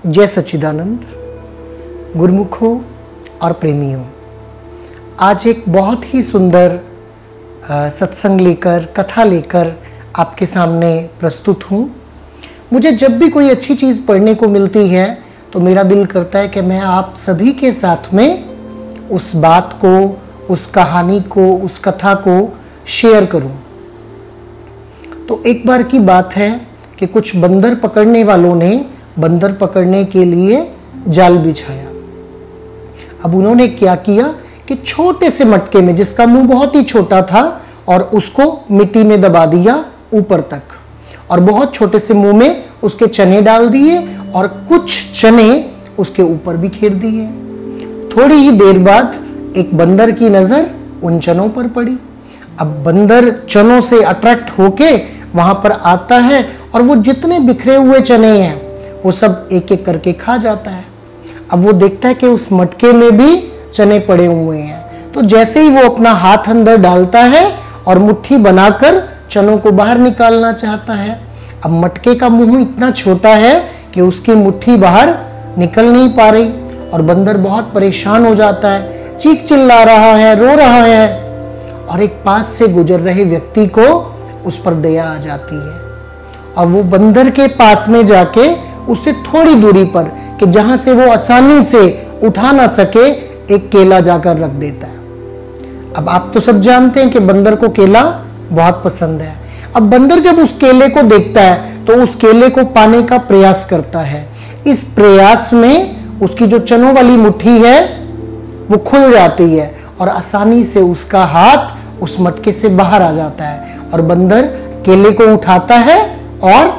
जय सच्चिदानंद। गुरुमुखों और प्रेमियों, आज एक बहुत ही सुंदर सत्संग लेकर, कथा लेकर आपके सामने प्रस्तुत हूँ। मुझे जब भी कोई अच्छी चीज़ पढ़ने को मिलती है तो मेरा दिल करता है कि मैं आप सभी के साथ में उस बात को, उस कहानी को, उस कथा को शेयर करूं। तो एक बार की बात है कि कुछ बंदर पकड़ने वालों ने बंदर पकड़ने के लिए जाल बिछाया। अब उन्होंने क्या किया कि छोटे से मटके में, जिसका मुंह बहुत ही छोटा था, और उसको मिट्टी में दबा दिया ऊपर तक, और बहुत छोटे से मुंह में उसके चने डाल दिए और कुछ चने उसके ऊपर बिखेर दिए। थोड़ी ही देर बाद एक बंदर की नजर उन चनों पर पड़ी। अब बंदर चनों से अट्रैक्ट होके वहां पर आता है और वो जितने बिखरे हुए चने हैं वो सब एक एक करके खा जाता है। अब वो देखता है कि उस मटके में भी चने पड़े हुए हैं, तो जैसे ही वो अपना हाथ अंदर डालता है और मुट्ठी बनाकर चनों को बाहर निकालना चाहता है। अब मटके का मुंह इतना छोटा है कि उसकी मुट्ठी बाहर निकल नहीं पा रही, और बंदर बहुत परेशान हो जाता है, चीख चिल्ला रहा है, रो रहा है, और एक पास से गुजर रहे व्यक्ति को उस पर दया आ जाती है, और वो बंदर के पास में जाके उससे थोड़ी दूरी पर, कि जहां से वो आसानी से उठा ना सके, एक केला जाकर रख देता है। अब आप तो सब जानते हैं कि बंदर को केला बहुत पसंद है। अब बंदर जब उस केले को देखता है तो उस केले को पाने का प्रयास करता है। इस प्रयास में उसकी जो चनों वाली मुट्ठी है वो खुल जाती है और आसानी से उसका हाथ उस मटके से बाहर आ जाता है, और बंदर केले को उठाता है और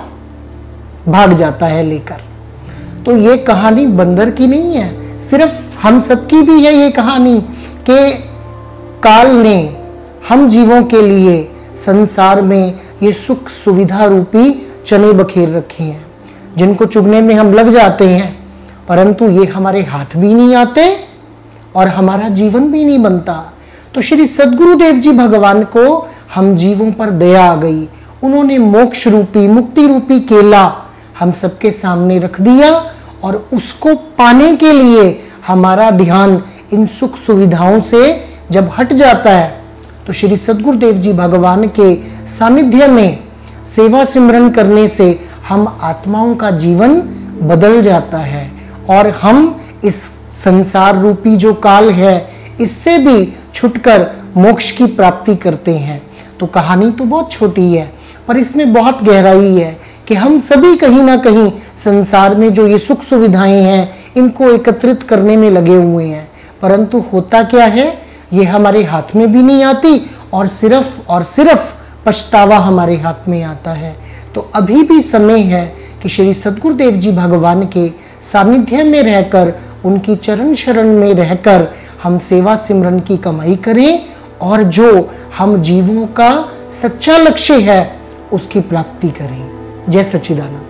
भाग जाता है लेकर। तो ये कहानी बंदर की नहीं है, सिर्फ हम सबकी भी है ये कहानी, कि काल ने हम जीवों के लिए संसार में ये सुख सुविधा रूपी चने बखेर रखे हैं, जिनको चुगने में हम लग जाते हैं, परंतु ये हमारे हाथ भी नहीं आते और हमारा जीवन भी नहीं बनता। तो श्री सद्गुरुदेव जी भगवान को हम जीवों पर दया आ गई। उन्होंने मोक्ष रूपी, मुक्ति रूपी केला हम सबके सामने रख दिया, और उसको पाने के लिए हमारा ध्यान इन सुख सुविधाओं से जब हट जाता है तो श्री सद्गुरुदेव जी भगवान के सानिध्य में सेवा सिमरन करने से हम आत्माओं का जीवन बदल जाता है, और हम इस संसार रूपी जो काल है इससे भी छुटकर मोक्ष की प्राप्ति करते हैं। तो कहानी तो बहुत छोटी है, पर इसमें बहुत गहराई है कि हम सभी कहीं ना कहीं संसार में जो ये सुख सुविधाएं हैं इनको एकत्रित करने में लगे हुए हैं, परंतु होता क्या है, ये हमारे हाथ में भी नहीं आती, और सिर्फ पछतावा हमारे हाथ में आता है। तो अभी भी समय है कि श्री सद्गुरुदेव जी भगवान के सानिध्य में रहकर, उनकी चरण शरण में रहकर हम सेवा सिमरन की कमाई करें, और जो हम जीवों का सच्चा लक्ष्य है उसकी प्राप्ति करें। जय सच्चिदानंद।